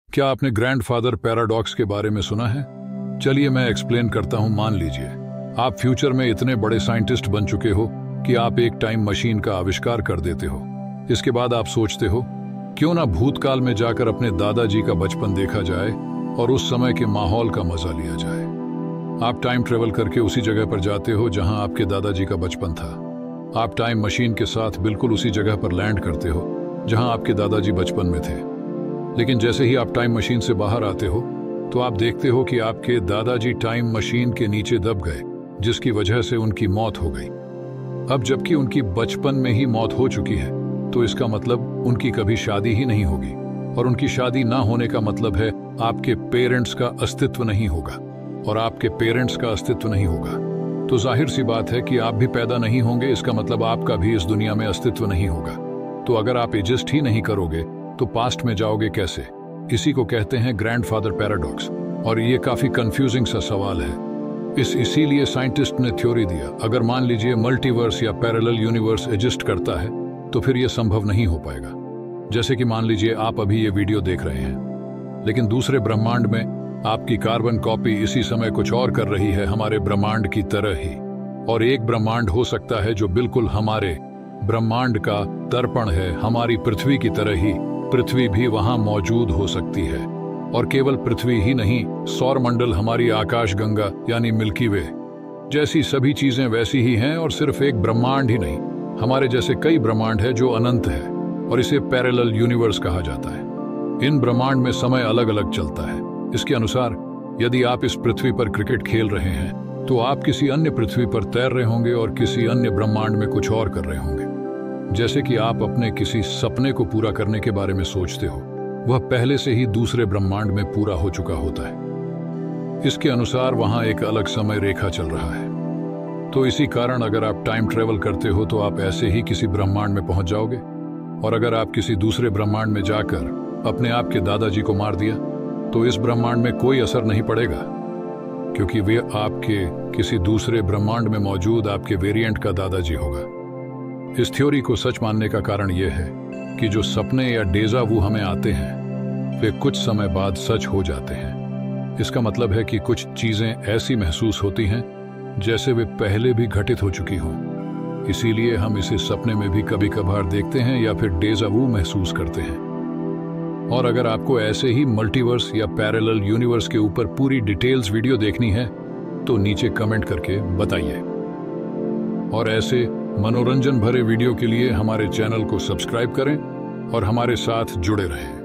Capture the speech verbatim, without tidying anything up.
क्या आपने grandfather paradox के बारे में सुना है? चलिए मैं एक्सप्लेन करता हूं। मान लीजिए आप फ्यूचर में इतने बड़े साइंटिस्ट बन चुके हो कि आप एक टाइम मशीन का आविष्कार कर देते हो। इसके बाद आप सोचते हो क्यों ना भूतकाल में जाकर अपने दादाजी का बचपन देखा जाए और उस समय के माहौल का मजा लिया जाए। आप टाइम ट्रेवल करके उसी जगह पर जाते हो जहां आपके दादाजी का बचपन था। आप टाइम मशीन के साथ बिल्कुल उसी जगह पर लैंड करते हो जहां आपके दादाजी बचपन में थे। लेकिन जैसे ही आप टाइम मशीन से बाहर आते हो तो आप देखते हो कि आपके दादाजी टाइम मशीन के नीचे दब गए, जिसकी वजह से उनकी मौत हो गई। अब जबकि उनकी बचपन में ही मौत हो चुकी है, तो इसका मतलब उनकी कभी शादी ही नहीं होगी, और उनकी शादी ना होने का मतलब है आपके पेरेंट्स का अस्तित्व नहीं होगा, और आपके पेरेंट्स का अस्तित्व नहीं होगा तो जाहिर सी बात है कि आप भी पैदा नहीं होंगे। इसका मतलब आपका भी इस दुनिया में अस्तित्व नहीं होगा। तो अगर आप एडजस्ट ही नहीं करोगे तो पास्ट में जाओगे कैसे? इसी को कहते हैं ग्रैंडफादर पैराडॉक्स, और ये काफी कंफ्यूजिंग सा सवाल है। इस इसीलिए साइंटिस्ट ने थ्योरी दिया, अगर मान लीजिए मल्टीवर्स या पैरेलल यूनिवर्स एग्जिस्ट करता है तो फिर यह संभव नहीं हो पाएगा। जैसे कि मान लीजिए आप अभी ये वीडियो देख रहे हैं, लेकिन दूसरे ब्रह्मांड में आपकी कार्बन कॉपी इसी समय कुछ और कर रही है, हमारे ब्रह्मांड की तरह ही। और एक ब्रह्मांड हो सकता है जो बिल्कुल हमारे ब्रह्मांड का दर्पण है, हमारी पृथ्वी की तरह ही पृथ्वी भी वहां मौजूद हो सकती है। और केवल पृथ्वी ही नहीं, सौर मंडल, हमारी आकाश गंगा यानी मिल्की वे जैसी सभी चीजें वैसी ही हैं। और सिर्फ एक ब्रह्मांड ही नहीं, हमारे जैसे कई ब्रह्मांड है जो अनंत है, और इसे पैरेलल यूनिवर्स कहा जाता है। इन ब्रह्मांड में समय अलग अलग चलता है। इसके अनुसार यदि आप इस पृथ्वी पर क्रिकेट खेल रहे हैं तो आप किसी अन्य पृथ्वी पर तैर रहे होंगे और किसी अन्य ब्रह्मांड में कुछ और कर रहे होंगे। जैसे कि आप अपने किसी सपने को पूरा करने के बारे में सोचते हो, वह पहले से ही दूसरे ब्रह्मांड में पूरा हो चुका होता है। इसके अनुसार वहां एक अलग समय रेखा चल रहा है। तो इसी कारण अगर आप टाइम ट्रेवल करते हो तो आप ऐसे ही किसी ब्रह्मांड में पहुंच जाओगे। और अगर आप किसी दूसरे ब्रह्मांड में जाकर अपने आप के दादाजी को मार दिया तो इस ब्रह्मांड में कोई असर नहीं पड़ेगा, क्योंकि वे आपके किसी दूसरे ब्रह्मांड में मौजूद आपके वेरिएंट का दादाजी होगा। इस थ्योरी को सच मानने का कारण यह है कि जो सपने या डेजा वू हमें आते हैं वे कुछ समय बाद सच हो जाते हैं। इसका मतलब है कि कुछ चीजें ऐसी महसूस होती हैं जैसे वे पहले भी घटित हो चुकी हों। इसीलिए हम इसे सपने में भी कभी कभार देखते हैं या फिर डेजा वू महसूस करते हैं। और अगर आपको ऐसे ही मल्टीवर्स या पैरेलल यूनिवर्स के ऊपर पूरी डिटेल्स वीडियो देखनी है तो नीचे कमेंट करके बताइए। और ऐसे मनोरंजन भरे वीडियो के लिए हमारे चैनल को सब्सक्राइब करें और हमारे साथ जुड़े रहें।